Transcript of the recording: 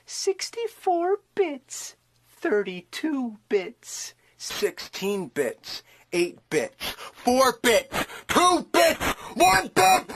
64 bits, 32 bits, 16 bits, 8 bits, 4 bits, 2 bits, 1 bit!